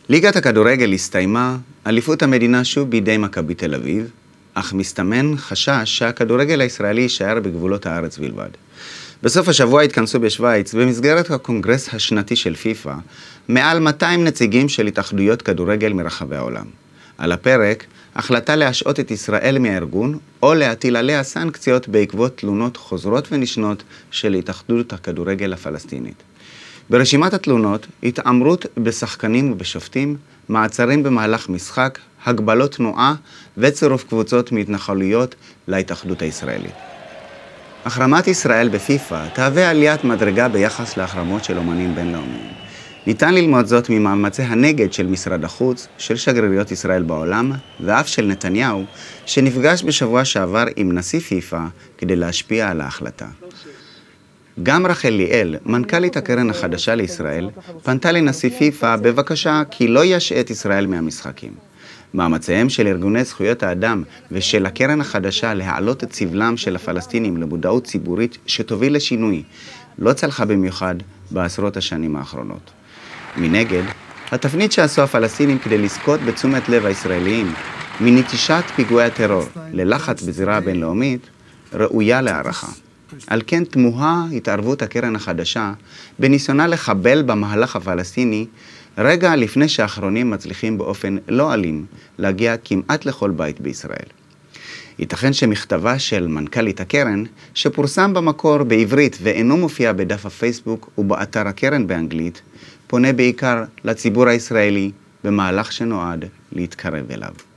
ליגת הכדורגל הסתיימה, אליפות המדינה שוב בידי מכבי תל אביב, אך מסתמן חשש שהכדורגל הישראלי יישאר בגבולות הארץ בלבד. בסוף השבוע התכנסו בשוויץ, במסגרת הקונגרס השנתי של פיפ"א, מעל 200 נציגים של התאחדויות כדורגל מרחבי העולם. על הפרק, החלטה להשעות את ישראל מהארגון, או להטיל עליה סנקציות בעקבות תלונות חוזרות ונשנות של התאחדות הכדורגל הפלסטינית. ברשימת התלונות, התעמרות בשחקנים ובשופטים, מעצרים במהלך משחק, הגבלות תנועה וצירוף קבוצות מהתנחלויות להתאחדות הישראלית. החרמת ישראל בפיפ"א תהווה עליית מדרגה ביחס להחרמות של אומנים בינלאומיים. ניתן ללמוד זאת ממאמצי הנגד של משרד החוץ, של שגרירויות ישראל בעולם, ואף של נתניהו, שנפגש בשבוע שעבר עם נשיא פיפ"א כדי להשפיע על ההחלטה. גם רחל ליאל, מנכ"לית הקרן החדשה לישראל, פנתה לנשיא פיפ"א בבקשה כי לא ישעה את ישראל מהמשחקים. מאמציהם של ארגוני זכויות האדם ושל הקרן החדשה להעלות את סבלם של הפלסטינים למודעות ציבורית שתוביל לשינוי, לא צלחה במיוחד בעשרות השנים האחרונות. מנגד, התפנית שעשו הפלסטינים כדי לזכות בתשומת לב הישראליים מנטישת פיגועי הטרור ללחץ בזירה הבינלאומית ראויה להערכה. על כן תמוהה התערבות הקרן החדשה בניסיונה לחבל במהלך הפלסטיני רגע לפני שהאחרונים מצליחים באופן לא אלים להגיע כמעט לכל בית בישראל. ייתכן שמכתבה של מנכ"לית הקרן, שפורסם במקור בעברית ואינו מופיע בדף הפייסבוק ובאתר הקרן באנגלית, פונה בעיקר לציבור הישראלי במהלך שנועד להתקרב אליו.